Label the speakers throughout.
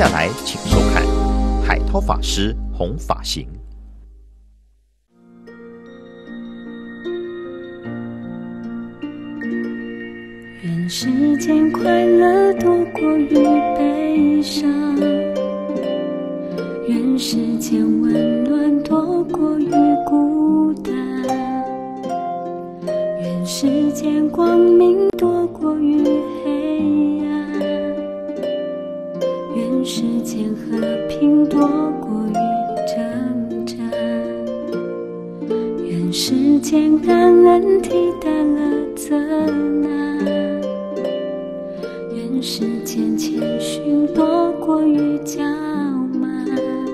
Speaker 1: 下来，请收看海涛法师弘法行。
Speaker 2: 愿世间快乐多过于悲伤，愿世间温暖多过于孤单，愿世间光明多过于黑暗，愿世间和平多过于征战，愿世间感恩替代了责难，愿世间谦逊多过于骄慢，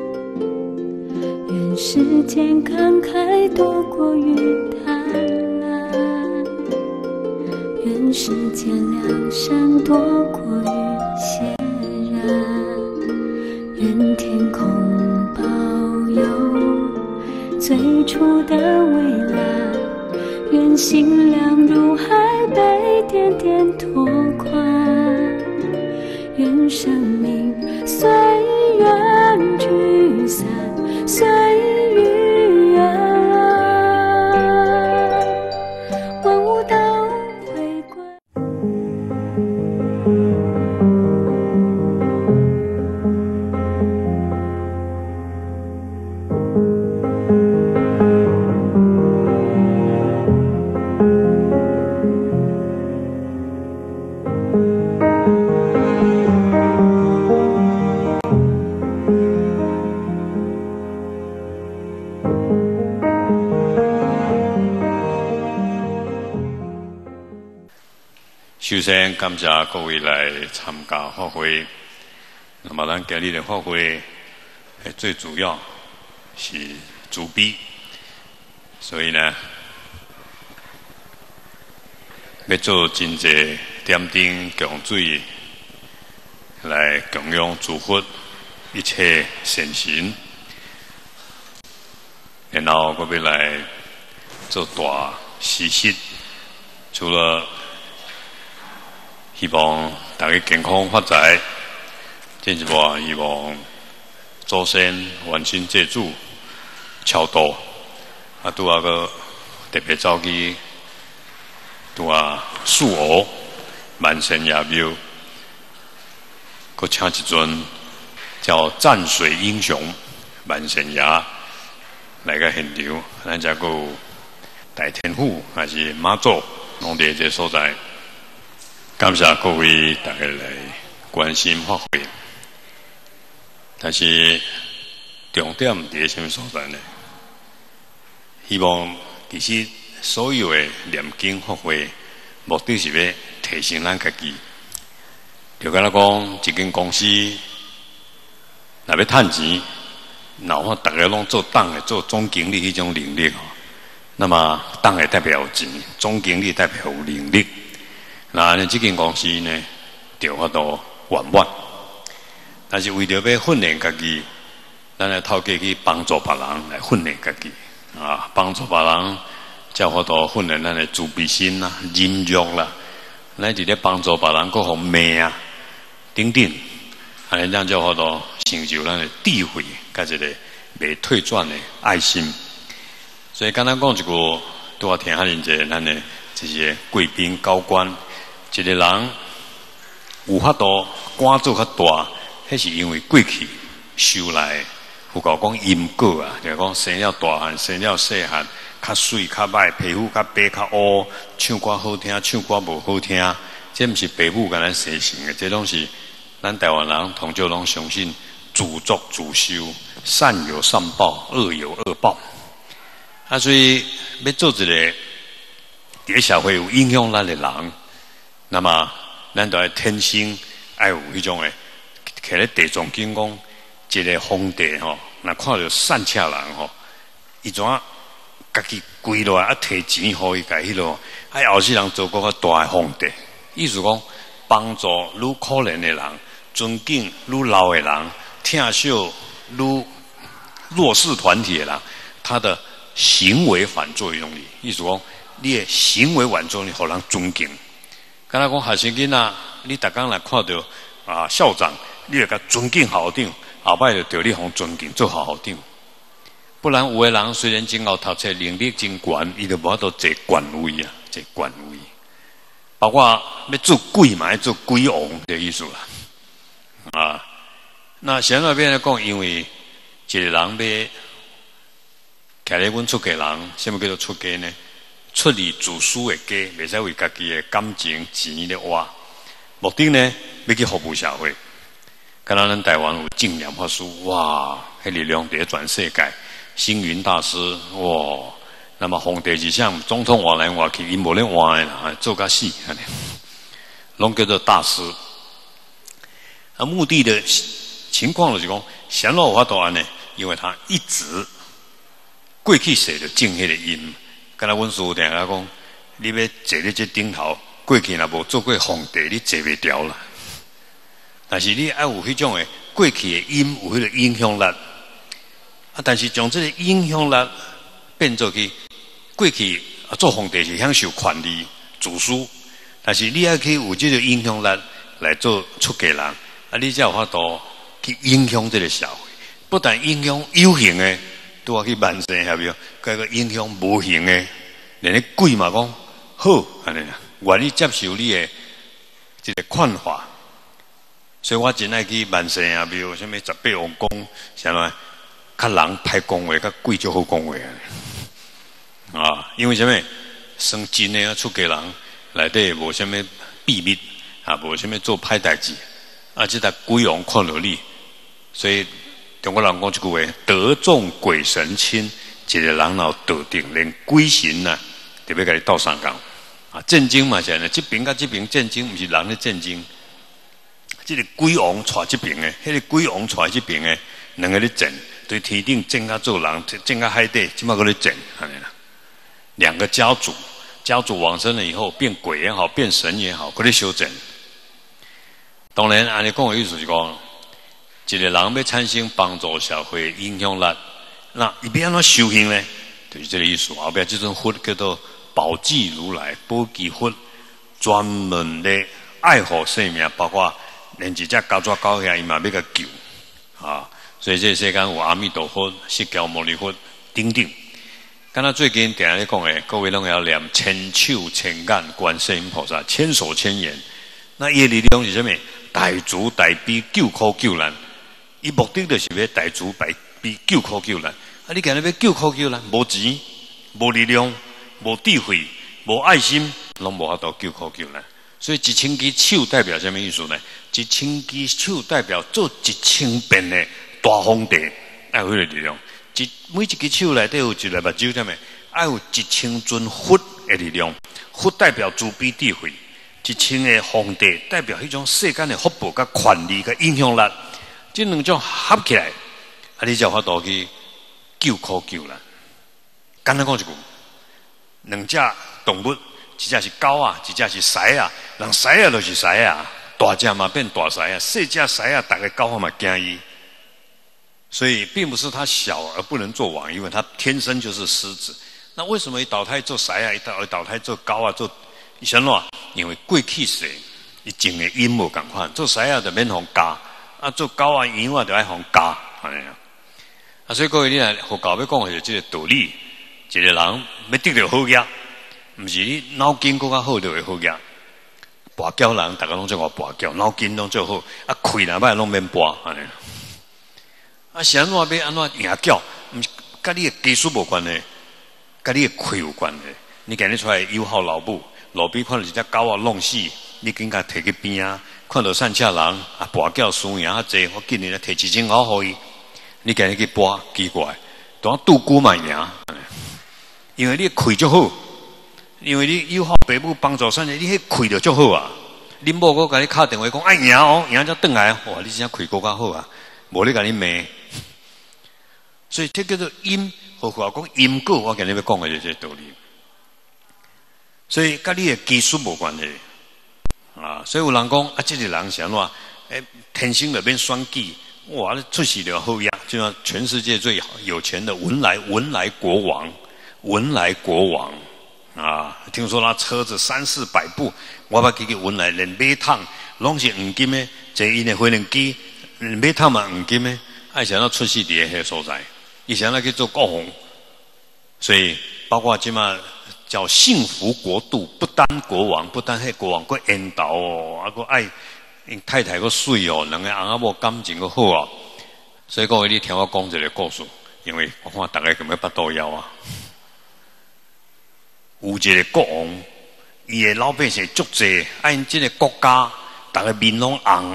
Speaker 2: 愿世间慷慨多过于贪婪，愿世间良善多过于邪然，愿天空保有最初的蔚蓝，愿心量如海被点点拓宽，愿生命随缘聚散，随遇而安，万物都回归。
Speaker 3: 首先，感谢各位来参加法会。那么，咱今日的法会，最主要是慈悲，所以呢，要做真济点灯供水，来供养诸佛一切善行。然后，我要来做大施食，除了希望大家健康发财，进一步希望祖先完全借助超度，拄啊个特别走去拄啊树湖万神爷庙，佮请一尊叫战水英雄万神爷来个现场，咱才有大天父还是妈祖，拢伫这所在。感谢各位大家来关心法会，但是重点伫什么所在呢？希望其实所有的念经法会，目的是要提升咱家己。就敢若讲一间公司，若要趁钱，然后大家拢做党的、做总经理迄种能力，那么党的代表有钱，总经理代表有能力。那这间公司呢，就法度圆满。但是为了要训练家己，咱来透过去帮助别人来训练家己啊，帮助别人，才法度训练咱的自卑心啦、忍辱啦，咱伫咧帮助别人，各方面啊，等等，安尼咱才法度成就咱的智慧，甲一个袂退转的爱心。所以简单讲一句，拄啊听下人者咱的这些贵宾高官。一个人有法度官做较大，迄是因为过去修来，有讲讲因果啊，就是讲生了大汉，生了细汉，较水较歹，皮肤较白较乌，唱歌好听，唱歌无好听，这毋是父母甲咱生成的，这拢是咱台湾人同就拢相信自作自受，善有善报，恶有恶报。啊，所以要做一个伫社会有影响力的人。那么，咱就要天生爱有迄种诶，徛咧地藏经讲，一个皇帝吼，若看到善车人吼，伊怎啊家己跪落来，啊摕钱互伊家迄落，啊后世人做个较大诶皇帝。意思讲，帮助愈可怜诶人，尊敬愈老诶人，疼惜愈弱势团体诶人，他的行为反作用力。意思讲，你诶行为反作用力，互人尊敬。敢若讲学生囡仔，你逐工来看到校长你要甲尊敬校长，后摆就着你互尊敬做校长。不然有的人虽然真好读册，能力真悬，伊就无法度坐官位啊，坐官位。包括要做鬼嘛，要做鬼王的意思啦。啊，那现在边来讲，因为一个人要徛咧阮出家人，什么叫做出家呢？出离自私的家，袂使为家己的感情钱咧活。目的呢，要去服务社会。敢若咱台湾有净念法师，哇，迄力量伫全世界。星云大师，哇，那么皇帝一向总统换来换去，伊无咧换的啦，做甲死，安尼，拢叫做大师。啊，目的的情况就是讲，显老有法度安尼，因为他一直过去世就种迄个因。敢若阮师父定下讲，你要坐咧这顶头，过去若无做过皇帝，你坐袂掉啦。但是你爱有迄种的过去的因，有迄个影响力。啊，但是将这个影响力变做去过去做皇帝是享受权利、自私，但是你爱去有这个影响力来做出家人，啊，你才有法度去影响这个社会。不但影响有形的，都要去万世下面，个影响无形的，连个鬼嘛讲好，安尼啦，愿意接受你的这个看法。所以我真爱去万世下面，什么18王公，啥啦。较人歹讲话，较鬼就好讲话啊！因为什么？生真的出家人内底无什么秘密啊，无什么做歹代志啊，这个鬼王看到你，所以中国人讲一句话：得众鬼神亲。一个人若得定，连鬼神呐，特别甲你斗相共啊！战争嘛是安尼，这边甲这边战争，毋是人咧战争。这个鬼王带这边的，迄个鬼王带这边的，两个咧战。对天顶正甲做人，正甲海底，即马搁咧整，安尼啦。两个家族往生了以后，变鬼也好，变神也好，搁咧修正。当然，安尼讲的意思是讲，一个人要产生帮助社会影响力，那伊要安怎修行呢？就是这个意思。后边这种佛叫做宝济如来、宝济佛，专门咧爱护生命，包括连一只狗抓狗遐，伊嘛要甲救啊。所以这世间有阿弥陀佛、释迦牟尼佛等等。刚才最近定咧讲诶，各位拢要念千手千眼观世音菩萨，千手千眼。那伊诶力量是啥物？大慈大悲救苦救难。伊目的就是要大慈大悲救苦救难。啊，你今日要救苦救难，无钱、无力量、无智慧、无爱心，拢无法度救苦救难。所以1000支手代表什么意思呢？1000支手代表做1000遍的。大皇帝爱有迄个力量，每一只手内底有一个目睭，啥物？爱有1000尊佛的力量。佛代表慈悲智慧，1000个皇帝代表迄种世间的福报、甲权力、甲影响力。这两种合起来，啊，你才有法度去救苦救难。简单讲一句，两只动物，一只是狗啊，一只是狮啊。人狮啊就是狮啊，大只嘛变大狮啊，细只狮啊，大个狗嘛惊伊。所以并不是他小而不能做王，因为他天生就是狮子。那为什么一倒胎做狮啊，一倒胎做狗啊，做什么？因为过去世伊种的因无共款，做狮啊就免互加，啊做狗啊羊啊就爱互加，安尼啊。所以各位你来佛教要讲的就是这个道理。一个人要得到好业，不是你脑筋更较好就会好业。跋筊人大家拢做我跋筊，脑筋拢做好，啊气若歹拢免跋，安尼。啊，是安怎要安怎赢叫？毋是甲你的技术无关系，甲你的气有关系。你今日出来友好老母，路边看到一只狗啊弄死，你紧甲摕去边啊。看到善车人啊，跋筊输赢较济，我今日来摕1000块互伊。你今日去跋，奇怪，当拄久嘛赢，因为你气足好，因为你友好爸母帮助善人，你迄气就足好啊。恁某我甲你敲电话讲，赢哦，赢才转来，哇！你真气更较好啊，无你甲你骂。所以这叫做因，或话讲因果，我今日要讲的就是这个道理。所以跟你的技术无关系啊。所以有人讲啊，这个人是安怎？天生就免选举，哇，出世就好呀，就像全世界最有钱的文莱国王啊！听说他车子300-400部，我捌去文莱连马桶拢是黄金的，坐因的飞行机买探嘛黄金呢，爱想要出世伫迄个所在，伊想要去做国王，所以包括即嘛叫幸福国度，不单国王，不单迄国王，佫缘投哦，佫爱太太佫水哦，两个翁仔某感情佫好哦。所以各位，你听我讲一个故事，因为我看大家咁要巴肚枵啊。有一个国王，伊的老百姓足济，因这个国家，大家面拢红，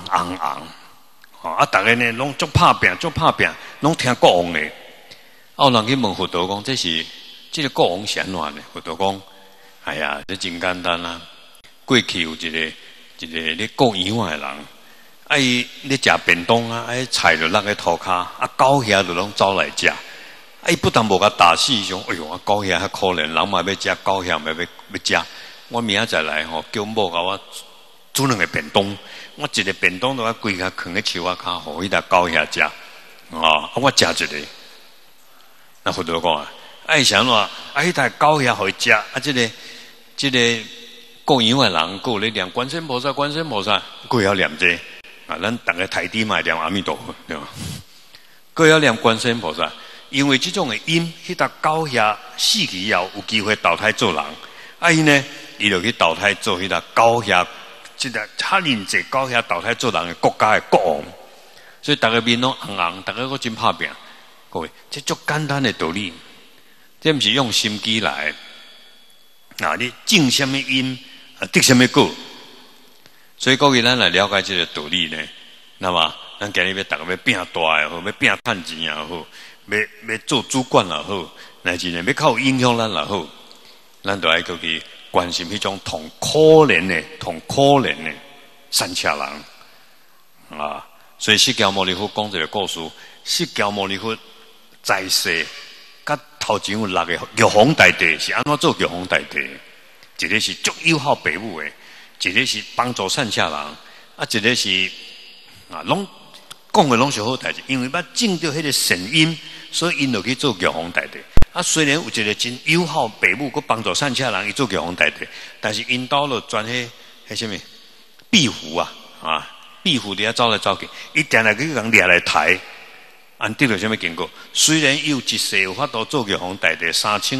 Speaker 3: 大家呢拢足拍拼，拢听国王的。有人去问佛陀讲，这个国王是安怎呢？佛陀讲，哎呀，这真简单啦。过去有一个咧国营的人。伊咧食便当啊，菜就落喺涂骹，狗遐就拢走来食。伊不但无甲打死，想，哎哟，狗遐较可怜，人嘛要食，狗遐嘛要食。我明仔载来吼，叫某甲我煮两个便当，我一个便当都要规个放喺树仔骹，互迄只狗遐食。我食一个。那佛陀讲啊，爱想话，迄只狗遐互伊食，这个供养的人，佫有咧念观世音菩萨，佫要念这。咱大家台底嘛念阿弥陀佛，对吧？佫要念观世音菩萨，因为这种的因，迄只狗遐死去以后，有机会投胎做人。伊呢，伊就去投胎做迄只狗遐，这只哈人济狗遐投胎做人的国家的国王。所以大家面拢红，大家佫真拍拼。各位，这足简单的道理，这不是用心机来。你种什么因，得什么果。所以各位，咱来了解这个道理呢，那么咱今日要大家要变大也好，要变趁钱也好，要做主管也好，乃至呢要靠影响咱也好，咱都爱去关心迄种同可怜的善车人啊。所以释迦牟尼佛讲这个故事，释迦牟尼佛在世，甲头前有6个玉皇大帝是安怎做玉皇大帝？一个是足友好父母的。一个是帮助善下人，一个是拢讲的拢是好代志，因为捌种到迄个善因，所以因就去做玉皇大帝。虽然有一个真友好父母，佮帮助善下人，伊做玉皇大帝，但是因兜了专迄什么壁虎壁虎伫遐走来走去，伊定来去人掠来抬，得到什么结果？虽然有一世有法度做玉皇大帝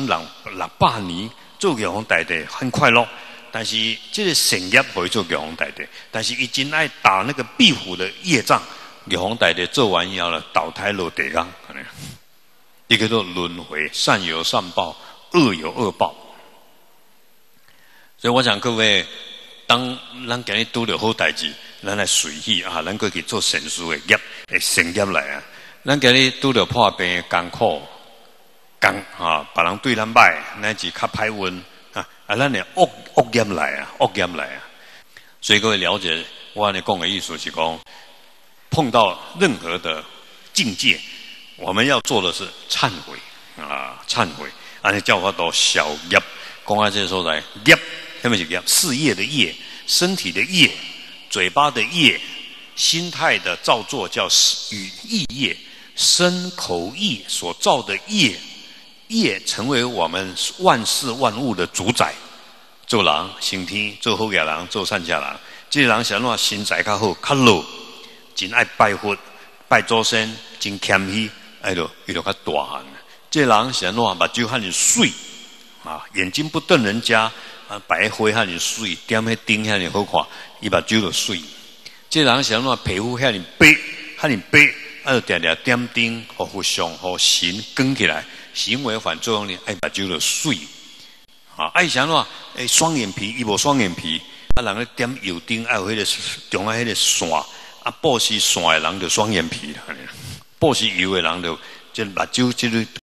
Speaker 3: ，3600年做玉皇大帝很快乐。但是这个善业可以做玉皇大帝，但是伊真爱打那个壁虎的业障，玉皇大帝做完以后呢，倒胎落地狱，一个叫做轮回，善有善报，恶有恶报。所以我想各位，当咱今日拄着好代志，咱来随喜咱过去做善事的业，善业来啊。咱今日拄着破病艰苦，别人对咱歹，乃至较歹运。咱的恶业来啊。所以各位了解我的讲的意思是讲，碰到任何的境界，我们要做的是忏悔。安尼叫法度消业。讲到这个所在，业什么是业？事业的业，身体的业，嘴巴的业，心态的造作叫语意业，身口意所造的业成为我们万事万物的主宰。做人升天，做好嘢人，做善下人。这个人是安怎身材较好，较老，真爱拜佛、拜祖先，真谦虚，伊就较大汉。这个人是安怎目睭较尔水眼睛不瞪人家白花较尔水，点迄灯较尔好看，伊目睭就水。这个人是安怎皮肤较尔白，就定定点灯，互佛像、互神光起来。行为反作用力，目睭就水。爱想怎双眼皮，伊无双眼皮，人咧点油灯，有迄个中迄个线，布施线的人就双眼皮啦。布施油的人就这目睭这个